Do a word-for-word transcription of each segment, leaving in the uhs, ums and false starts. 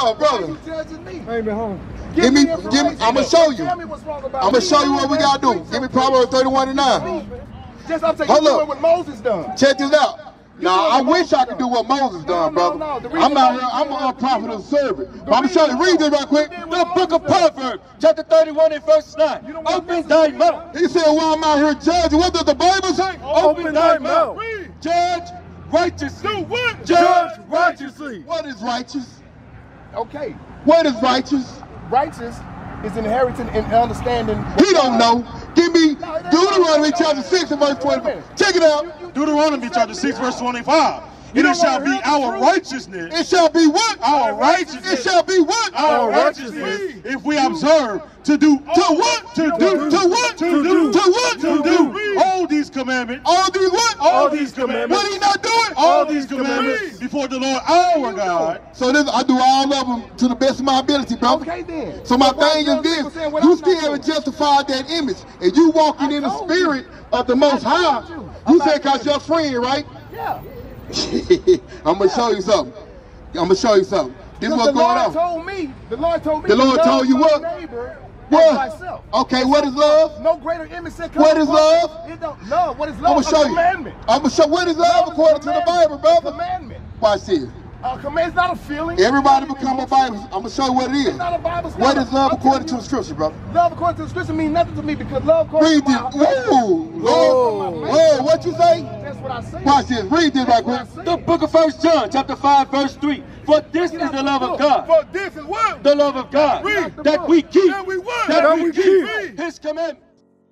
uh, brother. Why are you judging me? Ain't been home. Give me, give me, I'm gonna show you. Tell me what's wrong about I'm gonna me. show you what we gotta do. Give me Proverbs thirty-one and nine. Just I'm saying, Hold you up. doing what Moses done. Check this out. Now, doing I what wish Moses I could done. do what Moses done, No, no, brother. no. The I'm reason out why here, you I'm did an what unprofitable servant. But The I'm gonna show you, reason read this why right quick. you did The what book of Moses done. Proverbs, chapter thirty-one and verse nine. You don't want Open to thy listen to me. mouth. He said, while I'm out here judging, what does the Bible say? Open thy mouth. Read. Judge righteously. Do what? Judge righteously. What is righteous? Okay. What is righteous? Righteous is inheriting and understanding. He don't know. Give me Deuteronomy chapter six and verse twenty-five. Check it out. Deuteronomy chapter six, verse twenty-five. And it shall be our righteousness. It shall be what? Our righteousness. It shall be what? Our righteousness. If we observe to do To what? To do. To what? To do. To what? To do. All these commandments. All these what? All these commandments. What are you not doing? All these commandments before the Lord our God. So this, I do all of them to the best of my ability, brother. Okay then. So my why thing you is this, people saying what you I'm not still doing? haven't justified that image. And you walking I in the told spirit of the Most I High. told you. You I'm said not cause doing your friend, right? Yeah. I'm gonna show you something. I'm gonna show you something. This is what's the going Lord on. told me. The Lord told me. The to Lord love told you my what? neighbor as What? myself. Okay, what is love? No greater image said. What is love? It don't, love. What is I'm love? gonna show a you. commandment. I'm gonna show what is love Love is a according to the commandment. Bible, brother. Commandment. Watch this. A command is not a feeling. Everybody become a Bible. I'm gonna show you what it is. It's not a Bible. What is love I'm according to telling the scripture, brother? you, Love according to the scripture means nothing to me because love according Read to this. my Whoa, Lord. Whoa, what you say? That's what I say. Watch this. Read this right quick. The book of First John, chapter five, verse three. For this is the love of God. For this is what? The love of God. Read. That we keep. That we what? That That we we keep keep. His commandments.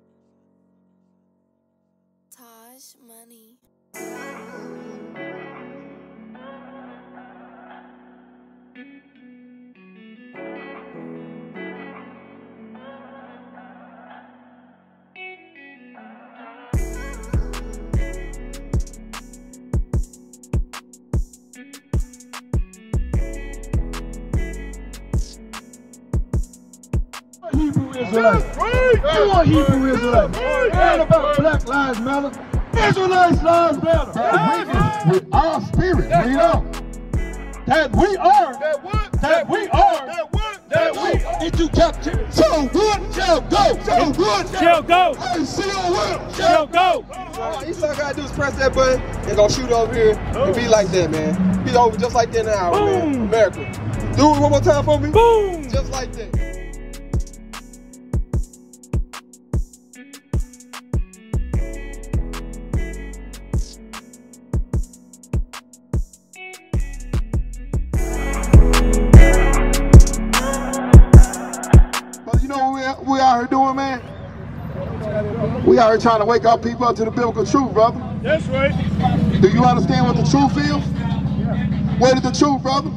Taj Money. Hebrew Israelites. You are Hebrew Israelites. All about Black Lives Matter. Israelites lives matter. With our spirit, read on. That we are. That what? That we are. That what? That we into captivity. So good shall go. So good Shall go. I see your will. Shall go. All you all gotta do is press that button and go shoot over here and be like that, man. Be over just like that in an hour, man. America. Do it one more time for me. Boom. Just like that. But you know what we, we out here doing, man? We out here trying to wake our people up to the biblical truth, brother. That's right. Do you understand what the truth is? What is the truth, brother?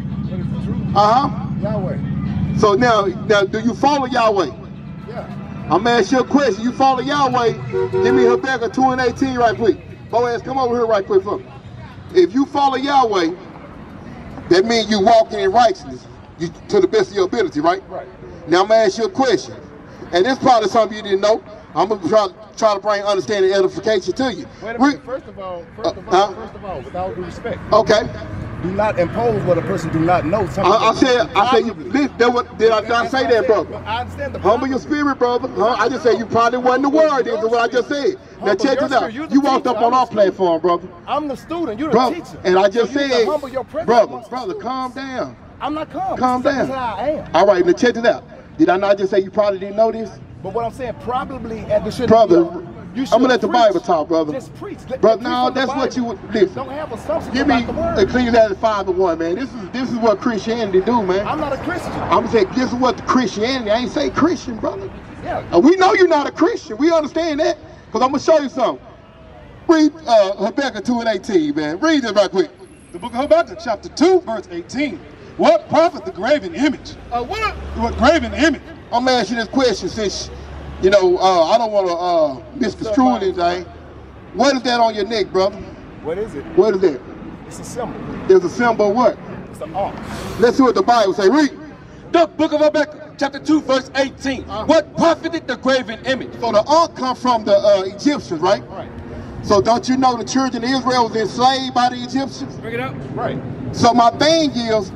Uh-huh. Yahweh. So now, now, do you follow Yahweh? Yeah. I'm gonna ask you a question. You follow Yahweh? Give me Habakkuk two and eighteen right quick. Boaz, come over here right quick for me. If you follow Yahweh, that means you walking in righteousness you, to the best of your ability, right? Right. Now I'm gonna ask you a question, and this probably something you didn't know. I'm gonna try, try to bring understanding and edification to you. Wait a Re- minute. First of all, first of Uh, all, huh? first of all, with all due respect, Okay. do not impose what a person do not know. I, I said, I said, you, did, that what, did I not say that, brother? I understand the Humble your spirit, brother. Huh? I just said you probably wasn't the word. This is what I just said. Now Humble check your this out. spirit. You're the You walked teacher. up on I'm our the student. platform, brother. I'm the student. You're the Brother, teacher. and I just So you need to said, humble your presence brother, amongst brother, the calm students. down. I'm not calm. Calm This is down. how I am. All right, now check this out. Did I not just say you probably didn't know this? But what I'm saying, probably at the should Brother, you I'm gonna let the preach. Bible talk, brother. Just preach. Let- Brother, preach no, from the that's what Bible. you would listen. Don't have assumptions Give me about the word. Ecclesiastes five and one, man. This is this is what Christianity do, man. I'm not a Christian. I'm saying this is what the Christianity. I ain't say Christian, brother. Yeah. Uh, we know you're not a Christian. We understand that. Because I'm gonna show you something. Read uh, Habakkuk two and eighteen, man. Read this right quick. The book of Habakkuk, chapter two, verse eighteen. What profit the graven image? Uh, what? What graven image? I'm gonna ask you this question since, you know, uh, I don't want to uh, misconstrue anything. What is that on your neck, brother? What is it? What is that? It's a symbol. There's a symbol of what? It's an ark. Let's see what the Bible say. Read. The book of Habakkuk, chapter two, verse eighteen. What profited the graven image? So the ark come from the uh, Egyptians, right? Right. So don't you know the children of Israel was enslaved by the Egyptians? Bring it up. Right. So my thing is,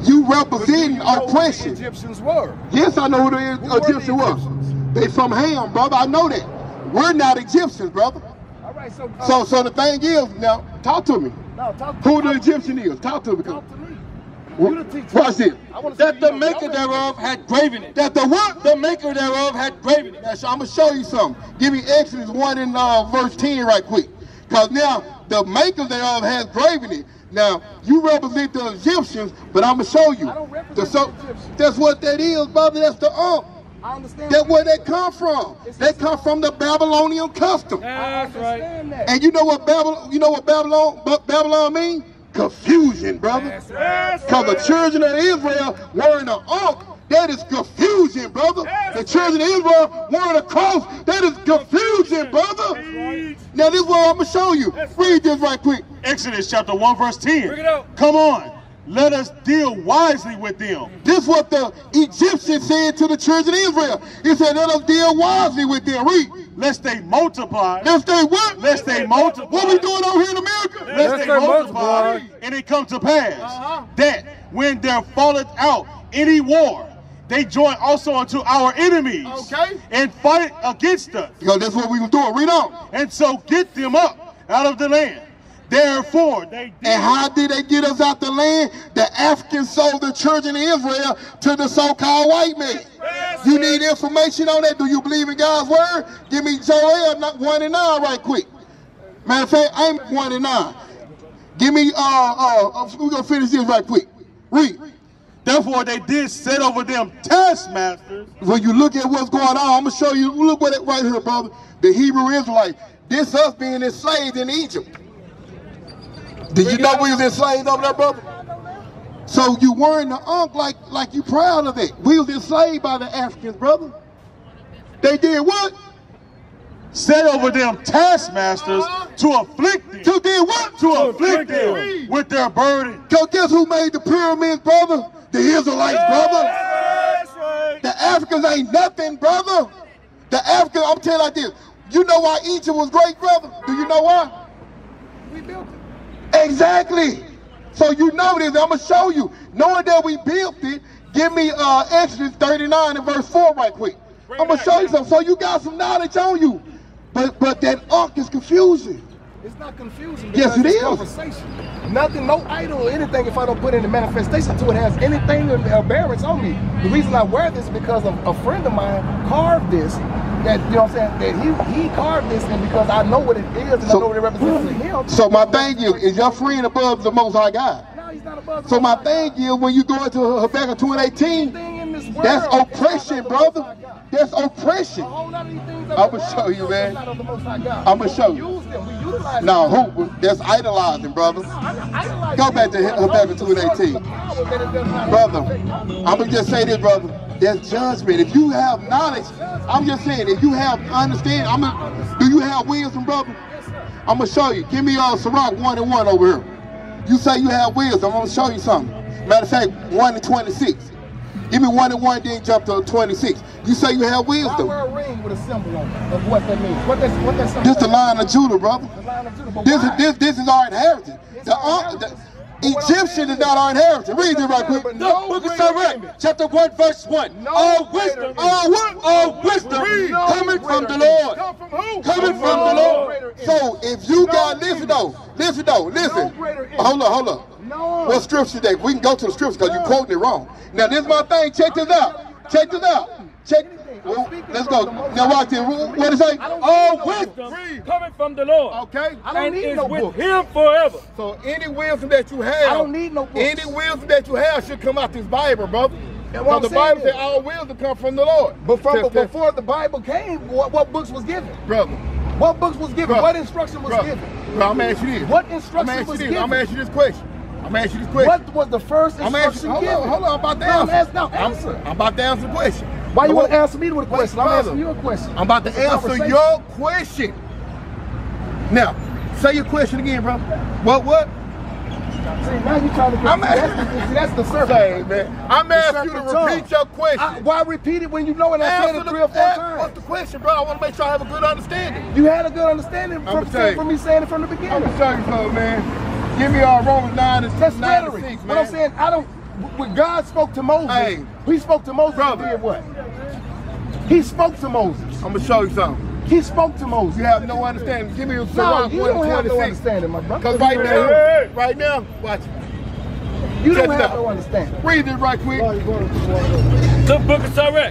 You representing You know who the oppression. Egyptians were. Yes, I know who the Who were the Egyptian was. Egyptians? They from Ham, brother. I know that. We're not Egyptians, brother. All right, so uh, So, so the thing is, now, talk to me. no, talk, Who the talk- Egyptian is? Talk to me. Talk to me. You the teacher. Watch this. I wanna That see the you- maker y'all thereof had graven it. That the what? The maker thereof had graven it. Now, so I'm gonna show you something. Give me Exodus one and uh, verse ten right quick. Cause now the maker thereof has graven it. Now you represent the Egyptians, but I'm gonna show you. I don't represent The- so, the Egyptians. That's what that is, brother. That's the ump. I understand. That's where they come from. They come from the Babylonian custom. I understand that. And you know what Babylon? You know what Babylon? Ba- Babylon mean? Confusion, brother. Because the children of Israel were in the ark. That is confusion, brother. The children of Israel were in the cross. That is confusion, brother. Now this is what I'm gonna show you. Read this right quick. Exodus chapter one, verse ten. Bring it out. Come on. Let us deal wisely with them. This is what the Egyptians said to the children of Israel. He said, let us deal wisely with them. Read. Lest they multiply. Lest they what? Lest they multiply. What we doing over here in America? Lest they multiply. And it come to pass Uh-huh. that when there falleth out any war, they join also unto our enemies. Okay. And fight against us. Because that's what we was doing. Read on. And so get them up out of the land. Therefore, they did. And how did they get us out the land? The Africans sold the children of Israel to the so-called white man. You need information on that? Do you believe in God's word? Give me Joel one and nine right quick. Matter of fact, I'm one and nine. Give me, uh, uh, uh we're going to finish this right quick. Read. Therefore, they did set over them taskmasters. When you look at what's going on, I'm going to show you, look what it right here, brother. The Hebrew Israelites. This us being enslaved in Egypt. Did you know we was enslaved over there, brother? So you wearing the unk like like you proud of it. We was enslaved by the Africans, brother. They did what? Set over them taskmasters to afflict them. To did what? To afflict them with their burden. So guess who made the pyramids, brother? The Israelites, brother. The Africans ain't nothing, brother. The Africans, I'm telling you like this. You know why Egypt was great, brother? Do you know why? We built it. Exactly. So you know this. I'm gonna show you. Knowing that we built it, give me uh, Exodus thirty-nine and verse four right quick. I'm gonna show you something. So you got some knowledge on you, but but that ark is confusing. It's not confusing. Yes, because it it's is. Conversation. Nothing, no idol or anything. If I don't put in the manifestation to it, has anything uh, bearance on me. The reason I wear this is because of a friend of mine carved this. That you know what I'm saying? That he he carved this, and because I know what it is and So- I know what it represents to him. So my thing is, is your friend above the Most High God? No, he's not above. So my thing is, when you go into Habakkuk two and eighteen, Anything in this world that's is not oppression, of the Most brother. High God. That's oppression. A whole lot of these things that I'ma we show you, world man. is not of the Most High God. I'ma show you. We use them. We utilize Now, them. who? That's idolizing, brother. No, I don't idolize Go back to them. Habakkuk two and eighteen. Brother, I'm gonna just say this, brother. There's judgment. If you have knowledge, I'm just saying, if you have understanding, I'm gonna, do you have wisdom, brother? I'm gonna show you. Give me uh, Sirach one and one over here. You say you have wisdom. I'm gonna show you something. Matter of fact, one and twenty-six. Give me one and one, then jump to twenty-six. You say you have Why wisdom. wear a ring with a symbol on it of what that means? What that what that symbol? This the line of Judah, brother. The line of Judah. But This is why? this this is our inheritance. It's The, our uh, inheritance. the Egyptian is not our inheritance. Read this right quick. But The no book of greater Sirach, enemy. chapter one, verse one. No All greater wisdom, enemy. All what? all wisdom No coming from greater the Lord. Come from who? Coming from No the Lord. greater enemy. So if you No got listen though, listen though, listen. No greater enemy. Hold up, hold up. No. What scripture today? We can go to the scripture because No. you're quoting it wrong. Now this is my thing. Check this out. Check this out. Check. Well, let's go. Now watch this. What is it? I don't All need no wisdom book. coming from the Lord. Okay? I don't And need is no with book. him forever. So any wisdom that you have, I don't need no books. any wisdom that you have should come out this Bible, brother. And what Because I'm the Bible saying said all wisdom come from the Lord. But from Test, test. before the Bible came, what, what books was given? Brother, What books was given? Bro. What instruction was bro, given? bro, I'm gonna ask you this. What I'm instruction gonna ask you was this. given? I'm gonna ask you this question. I'm gonna ask you this question. What was the first I'm gonna ask instruction you, hold given? on, hold on, I'm about to No, I'm answer. asking- no, I'm- answer. I'm about to answer the question. Why you But want to what- answer me with a question? I'm brother, asking you a question. I'm about to It's a answer conversation. your question. Now, say your question again, bro. What, what? See, now you trying to I'm that's, asking- the, see, that's the surface. Say, man. I'm asking you to Serpent tongue. repeat your question. I, why repeat it when you know it? I said Answer it the- three or four ask- times. What's the question, bro? I want to make sure I have a good understanding. You had a good understanding I'ma from, tell you. from me saying it from the I'm beginning. gonna show you something, man. Give me our Romans nine and That's nine and rhetoric. six, man. What I'm saying, I don't. when God spoke to Moses, Hey. he spoke to Moses Brother. and did what? He spoke to Moses. I'm gonna show you something. He spoke to Moses. You have no understanding. Give me a No, Sirach you don't have no one twenty-six. understanding, my brother. Because right now, Hey, right now, watch it. you check don't it have out. no understanding. Read this right quick. The book of Sirach,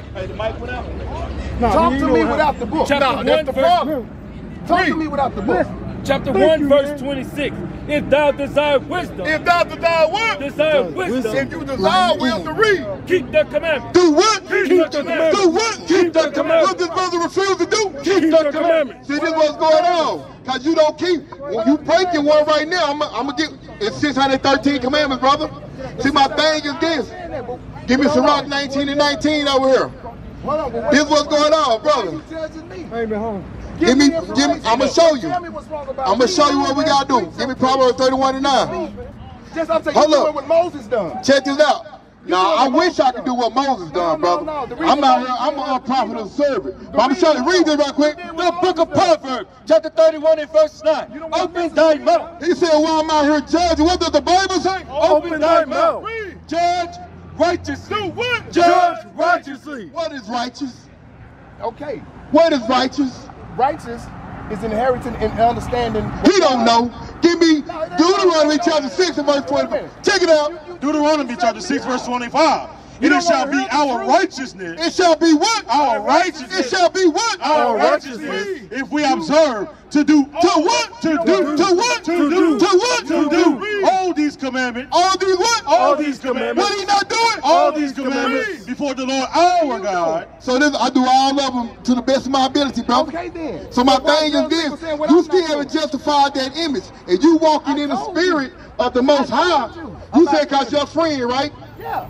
Talk to me without the book. chapter Nah, one, that's the verse, problem. Talk to Read. me without the book. chapter one, verse twenty-six. If thou desire wisdom, If thou desire what? desire wisdom, If you desire wisdom, read. keep the commandment. Do what? Keep the commandments. Do what? Keep the commandments. What this brother refused to do? Keep the commandments. See, this what's going on. Because you don't keep. When you breaking one right now, I'm going to get. It's six hundred thirteen commandments, brother. See, my thing is this. Give me Sirach nineteen and nineteen over here. Hold on, but what- This what's going on, why brother. you judging me? Give me, information. give me, I'm going to show you. Tell me what's wrong about I'm going to me. show you what we got to do. Give me Proverbs thirty-one and nine. Just I'm saying, Hold you up. doing what Moses done. Check this out. Now, doing I what wish Moses I could done. do what Moses No, done, no, brother. no. The reason I'm out here, why- I'm an unprofitable servant. But I'm going to show you. Read this right quick. The book of Proverbs, chapter thirty-one and verse nine. You don't want to Open thy mouth. He said, well, I'm out here judging. What does the Bible say? Open thy mouth. Judge righteously. Do what? Judge righteously. What is righteous? Okay, What is righteous? righteous is inheriting and understanding. He don't know. Give me Deuteronomy chapter six and verse twenty-five. Check it out. Deuteronomy chapter six, verse twenty-five. And it shall be our righteousness, It shall be what? our righteousness, It shall be what? our righteousness, if we observe to do To what? to do To what? to do To what? to do all these commandments, All these what? all these commandments, What he not doing? all these commandments before the Lord our God. So this, I do all of them to the best of my ability, bro. Okay then. So my But why thing tell is this, people saying what you I'm not still haven't doing? justified that image. And you walking I in the told you. spirit of the Most I High. told you. I'm You not said cause doing your friend, right? Yeah.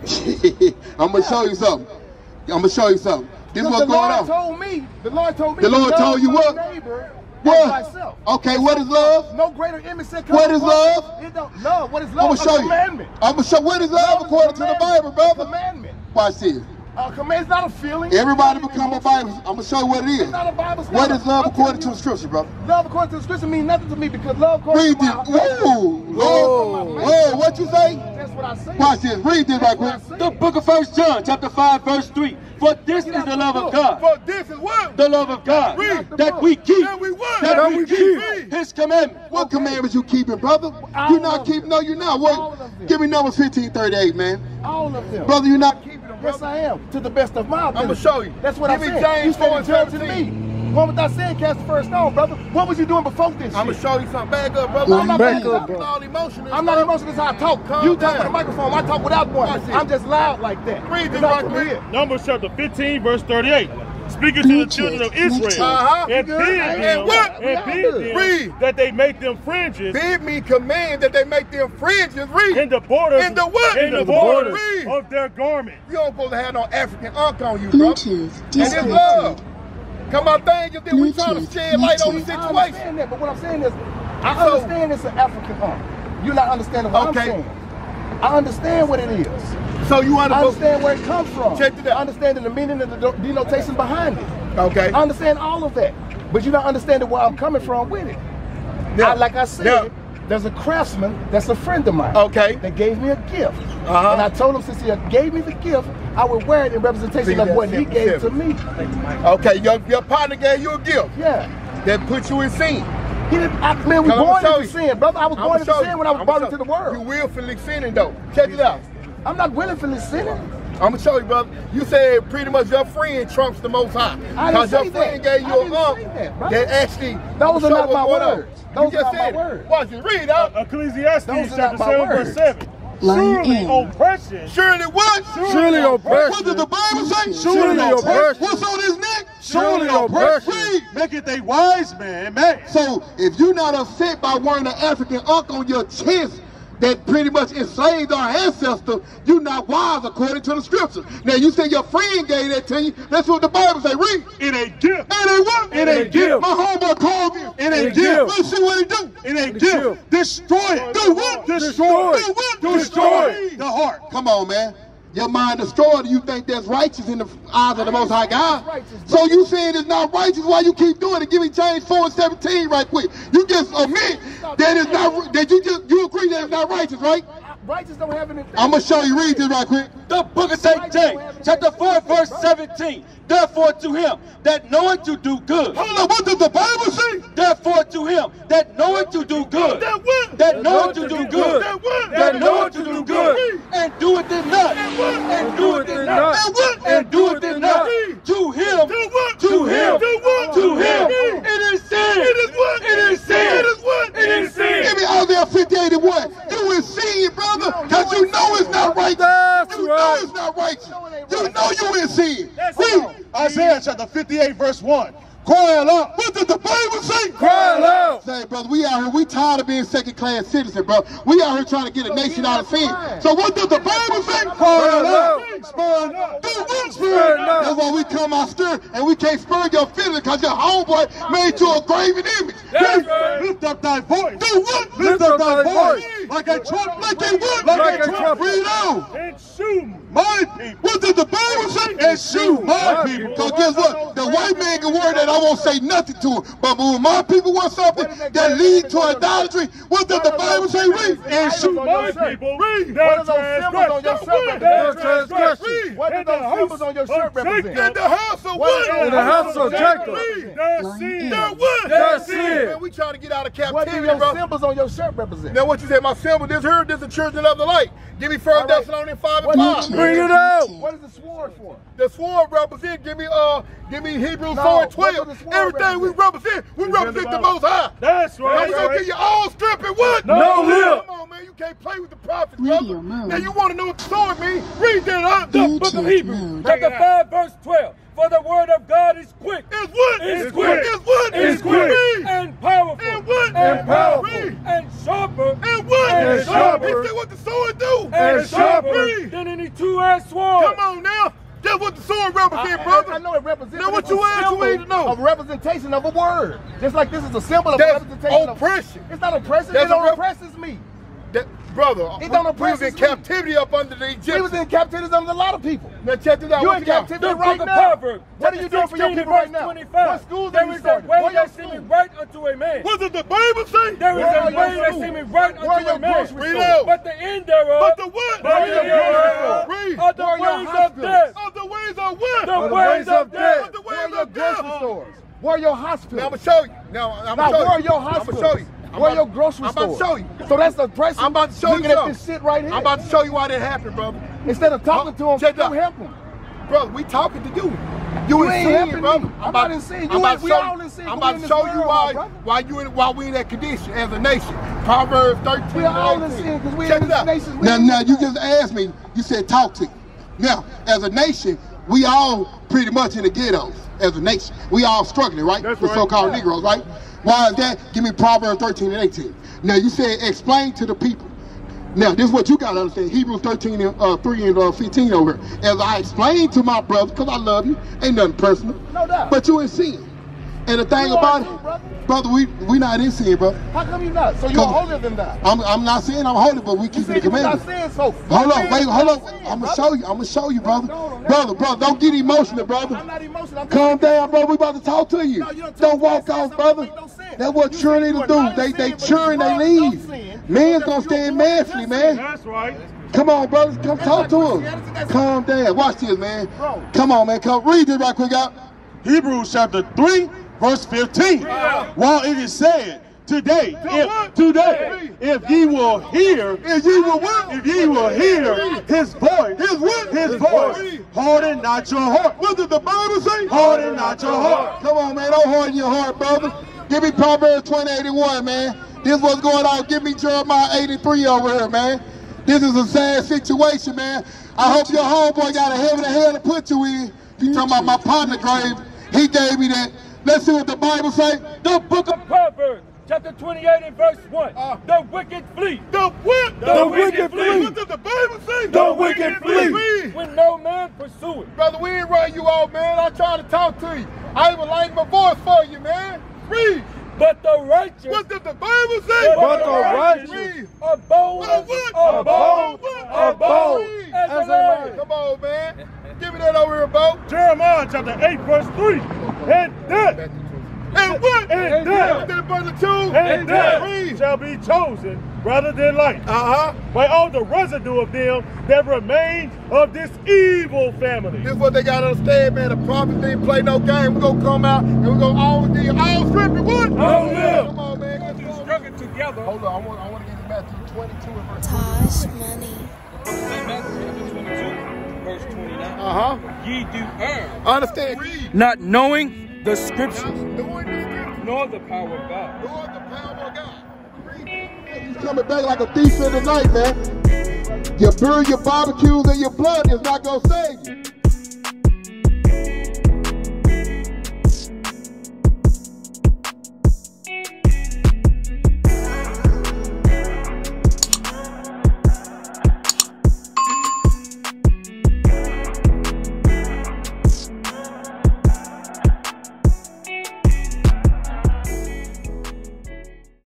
I'm gonna show you something. I'm gonna show you something. This is Because what's the going Lord on. told me. The Lord told me. The to Lord love told you my what? Neighbor as What? myself. Okay, what is love? No greater image said. What is love? It don't. Love. What is I'm love? gonna show a you. commandment. I'm gonna show what is love is a according to the commandment. Bible, brother. Commandment. Watch this. A command is not a feeling. Everybody become a Bible. I'm gonna show you what it is. It's not a Bible. What is love I'm according to telling the scripture, brother? you, Love according to the scripture means nothing to me because love according Read to this. my Whoa, whoa, whoa, what you say? That's what I say. Watch this. Read this right quick. The book of First John, chapter five, verse three. For this is the love of God. For this is what? The love of God. Read. That we keep. That we what? That That we we keep. keep. His commandments. What commandments you keeping, brother? All You not of keeping? them. No, you're not. All What? of them. Give me numbers fifteen thirty-eight, man. All of them. Brother, you not keeping them, Yes, I am. To the best of my ability. I'ma show you. That's what Give I me said. James you four said and judge to seventeen. me. One without sin cast the first stone, brother. What was you doing before this I'm gonna shit? show you something. Back up, brother. I'm not back back up, up, bro. bro. All emotional. I'm not emotional. That's how I talk. Calm you talk down. with a microphone. I talk without one. Watch it. I'm just loud like that. Read this You're not right from quick. here. Numbers chapter fifteen, verse thirty-eight. Speaking to the children of Israel, Uh-huh. and Good. bid And them, what? and bid them Read. that they make them fringes Bid me command that they make them fringes. Read. in the borders, In the what? in the In the borders borders. of their garment. You don't supposed to have no African unk on you, bro. And Bluetooth it's love. disconnected. Come on, thing is that we trying to Bluetooth shed light on the muted. I situation. understand that, but what I'm saying is, I So- understand it's an African art. You're not understanding what Okay. I'm saying. I understand what it is. So you I want to understand where it comes from. Check it out. I understand the meaning and the de- denotation behind it. Okay. I understand all of that. But you're not understanding where I'm coming from with it. Yeah. I, like I said, Yeah. there's a craftsman that's a friend of mine. Okay. That gave me a gift. Uh-huh. And I told him since he gave me the gift, I would wear it in representation See, of what that's he gave simple. to me. Okay, your, your partner gave you a gift Yeah. that put you in sin. He didn't, I, man, we Come, I'ma born show into you. sin, brother. I was I'ma born into show sin you. when I was I'ma brought show into the you. world. You willfully sinning though. Check it out. I'm not willingly sinning. I'm gonna show you, brother. You said pretty much your friend trumps the Most High. I didn't your say friend that. gave you I a didn't ump say that, brother. that actually. Those are show not what's my going on. words. You Those are just not my said it. words. Watch it. Read out. Ecclesiastes Those are chapter not my seven, words. verse seven. Line Surely in. oppression. Surely what? Surely oppression. What does the Bible say? Surely oppression. What's on his neck? Surely oppression. Maketh a wise man mad. So if you're not upset by wearing an African unk on your chest that pretty much enslaved our ancestor, you're not wise according to the scripture. Now you say your friend gave that to you. That's what the Bible say. Read. It ain't gift. It ain't what? It ain't gift. My homeboy called me. It ain't Let's gift. see what he do. It ain't gift. Destroy it. Do what? Destroy Do what? it. Destroy the heart. Come on, man. Your mind destroyed. You think that's righteous in the eyes of the Most High God. So you saying it's not righteous? Why you keep doing it? Give me James four and seventeen right quick. You just admit that it's not. That you just you agree that it's not righteous, right? righteous don't have anything. I'm gonna show you. Read this right quick. The book of Saint James, chapter four, verse seventeen. Therefore to him that knoweth to do good. Hold on, what does the Bible say? Therefore to him that knoweth to do good. That what? That knoweth to do good. That what? That knoweth to do good. And doeth it not. And doeth it not. And what? And doeth it not. To him. To what? To him. To what? To him. It is sin. It is what? It is sin. It is what? It is sin. Give me Isaiah fifty-eight and one. You in sin, brother, because you know it's not right. That's You know right. it's not right. You know you in sin. That's Read. right. Isaiah chapter fifty-eight, verse one. Cry aloud. What does the Bible say? Cry aloud. Say, brother, we out here, we tired of being second-class citizens, bro. We out here trying to get a nation out of sin. So what does the Bible say? Cry aloud. Spurn. Do what? Spurn not. That's why we come out stir, and we can't spur your feelings because your homeboy made you a graven image. That's right. Lift up thy voice. Do what? Lift up thy voice. Like a trumpet. Like a what? Like a trumpet. Read on. And shoot my people. What does the Bible say? And shoot my My people. Because guess what? The white man can word that I won't say nothing to him. But when my people want something that leads to idolatry, what does the Bible say? Read. And shoot my people. What Read. are those symbols on your shirt Their represent? transgression. What do those symbols on your shirt represent? In the house of what? In the house of Jacob. Their sin. Their what? Their sin. Man, we trying to get out of What do captivity, your bro. symbols on your shirt represent? Now what you said, my symbol, this here, this the children of the light. Give me First All right. Thessalonians five and What five. is it? Bring it out. What is the sword for? The sword represent, give me uh, give me Hebrews No, four and what twelve. does the sword Everything we represent, we represent the Most High. That's Now right. we gonna give you all strip and what? No lip. Come on, man, you can't play with the prophets, Radio brother. mode. Now you want to know what the sword means? Read that up. The book of Hebrews, chapter five, verse twelve. For the word of God is quick. It's what? It's quick. It's what? It's quick. Read. And powerful. And what? And powerful. Read. And sharper. And what? And sharper. He said what the sword do? And sharper Read. than any two-edged sword. Come on now. That's what the sword represents, I, brother. I, I know it represents. Now but what it's you a ask, you symbol need to know. Of representation of a word. Just like this is a symbol of That's representation oppression. Of, it's not oppression. That's it don't a rep- oppresses me. That, brother, It we, don't we oppress was in us, captivity up under the Egyptians. He was in captivity under a lot of people. Now check this out. You What in got? captivity The right book of now. Proverbs, What are you doing for your sixteen people verse right now? twenty-five. What schools are There you is a starting? way Where your that school? seemeth right unto a man. What does the Bible say? There is Where a are your way that schools? seemeth right Where are unto your a man. grocery Read stores? out. But the end thereof But the what? But the Read. thereof Read. are the Where are your ways of hospitals? death. Oh, the ways of what? The Or the ways ways of of death. What the Where are ways your of death? grocery stores? Where are your hospitals? Now I'm gonna show you. Now I'm Now, gonna show where are you. your I'm hospitals? gonna show you. I'm Where are your about- grocery I'm about stores? to show you. So that's the oppression. I'm about to show Looking you at something. this shit right here. I'm about to show you why that happened, brother. Instead of talking to him, Check don't out. help him. Brother, we talking to you. You You in ain't sin, helping brother. me. I'm not in sin. You I'm about in- to we show all you- in sin. I'm We about in to this show you world, why my brother. why you in why we in that condition as a nation. Proverbs thirteen. We are all in eighteen. sin because we Check in it this out. nation. We Now, in now this you nation. just asked me, you said talk to you. Now, as a nation, we all pretty much in the ghettos as a nation. We all struggling, right? That's With right. so-called Negroes, right? Why is that? Give me Proverbs thirteen and eighteen. Now, you said explain to the people. Now, this is what you got to understand. Hebrews thirteen and uh, three and uh, fifteen over here. As I explained to my brother, because I love you, ain't nothing personal. No doubt. But you in sin. And the thing You are about too, it, brother. brother, we we not in sin, brother. How come you not? So you're Come- holier than that. I'm I'm not saying I'm holy, but we You keep the said you was not commandments. saying so. Hold You on, said wait, you hold was on. not saying, I'm gonna brother. show you. I'm gonna show you, brother. No, no, no. Brother, brother, don't get emotional, brother. I'm not emotional. I'm Calm down, brother. We about to talk to you. No, you don't talk Don't to me. walk Say off, something brother. that make no sense. That's what You children say need you to are do. not They in they sin, but churn, you they are leave. in sin. Man's Because gonna you stand don't manfully, want man. That's right. Come on, brothers. Come That's talk not to Christianity, us. that's- Calm down. Watch this, man. Bro. Come on, man. Come read this right quick out. Hebrews chapter three, verse fifteen. While it is said, today, if, today, if ye will hear, If ye will what? if ye will hear his voice, His what? his voice, harden not your heart. What does the Bible say? Harden not your heart. Come on, man. Don't harden your heart, brother. Give me Proverbs twenty eighty-one, man. This what's going on. Give me Jeremiah eighty-three over here, man. This is a sad situation, man. I hope your homeboy got a heaven and hell to put you in. You talking about my partner grave. He gave me that. Let's see what the Bible say. The book of Proverbs, chapter twenty-eight and verse one. The wicked flee. The what? The wicked flee. What does the Bible say? The wicked flee. Read. When no man pursue it. Brother, we ain't run you off, man. I'm trying to talk to you. I even like my voice for you, man. Read. But the righteous. What does the Bible say? But the righteous Read. abode. What? What? Abode. What? Abode. Read. As As a a lion. lion. Come on, man. Give me that over here, Bo. Jeremiah chapter eight, verse three. And death, And what? and death, Then brother two. and death Read. shall be chosen rather than light. Uh-huh. By all the residue of them that remain of this evil family. This is what they gotta understand, man. The prophets didn't play no game. We're gonna come out and we're gonna all do all scripture. What? Oh, yeah. Come on, man. Get this Struggling together. Hold on, I want, I want to get to Matthew twenty-two and verse Tosh Money. Matthew twenty-two, verse twenty-nine. Uh-huh. Ye do err, Understand? Read. not knowing the scriptures, Doing the scripture. nor the power of God. Lord, the power of God. Read. He's coming back like a thief in the night, man. Your beer, your barbecues, and your blood is not gonna save you.